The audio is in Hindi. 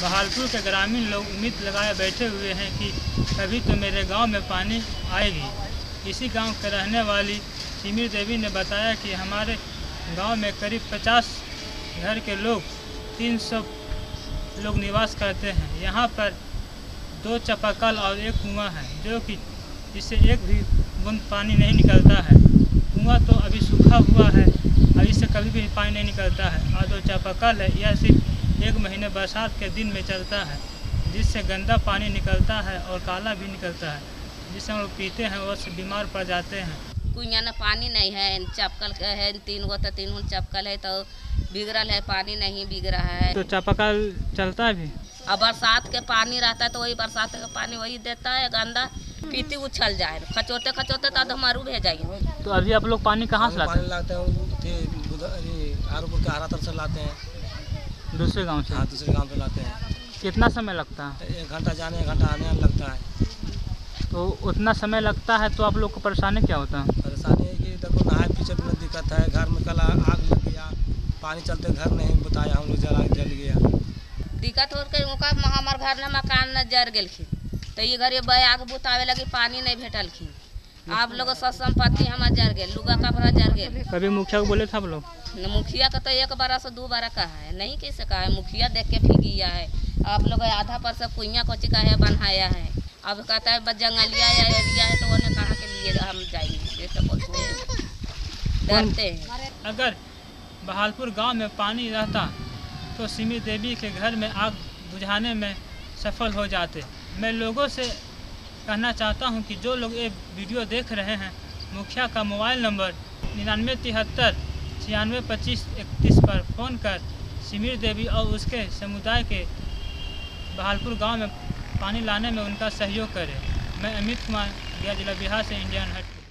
बहालपुर के ग्रामीण लोग उम्मीद लगाए बैठे हुए हैं कि कभी तो मेरे गांव में पानी आएगी। इसी गांव के रहने वाली सिमिर देवी ने बताया कि हमारे गांव में करीब 50 घर के लोग 300 लोग निवास करते हैं। यहां पर 2 चापाकल और 1 कुआं है, जो कि इससे एक भी बूंद पानी नहीं निकलता है। कुआं तो अभी सूखा हुआ है, अभी से कभी भी पानी नहीं निकलता है। और 2 चापाकल है, यह सिर्फ 1 महीने बरसात के दिन में चलता है, जिससे गंदा पानी निकलता है और काला भी निकलता है, जिससे हम लोग पीते हैं और से बीमार पड़ जाते हैं। कुइयाँ न पानी नहीं है, चापकल है 3 गो, तो 3 चापकल है तो बिगड़ल है, पानी नहीं बिग रहा है। तो चापाकल चलता है भी। अब बरसात के पानी रहता है तो वही बरसात का पानी वही देता है, गंदा पीती उछल जाए, खचोते खचोते तो अधमारू भेजाइए। तो अभी आप लोग पानी कहाँ से लाते हैं? लाते हैं आरोपुर के हरा तरफ से लाते हैं, दूसरे गांव से। हाँ, दूसरे गांव से लाते हैं। कितना समय लगता है? 1 घंटा जाने 1 घंटा आने लगता है। तो उतना समय लगता है तो आप लोग को परेशानी क्या होता है? परेशानी है कि देखो नहाए पीछे में दिक्कत है, घर में कल आग लग गया, पानी चलते घर नहीं बताया, हम लोग जल गया। दिक्कत हो के हमार घर में मकान न जर गेलखिन, तो ये घर आग बुतावे लगी, पानी नहीं भेटलखिन। आप लोग सब संपत्ति हमार जर गेल, लुगा कपड़ा जर गेल। कभी मुखिया को बोले थे आप लोग? मुखिया का तो 1 बार से 2 बार कहा है, नहीं कैसे कहा है, मुखिया देख के फिगिया है। आप लोग आधा पर से कुइयाँ कोची का है बनाया है, अब कहता है जंगलिया या एरिया है, तो उन्हें कहाँ के लिए हम जाएंगे, ये तो बोलते हैं, डरते हैं। अगर बहालपुर गांव में पानी रहता तो सिमिर देवी के घर में आग बुझाने में सफल हो जाते। मैं लोगों से कहना चाहता हूं कि जो लोग ये वीडियो देख रहे हैं, मुखिया का मोबाइल नंबर 9973 9625 31 पर फ़ोन कर सिमिर देवी और उसके समुदाय के बहालपुर गांव में पानी लाने में उनका सहयोग करें। मैं अमित कुमार, गया जिला बिहार से, इंडियन हट।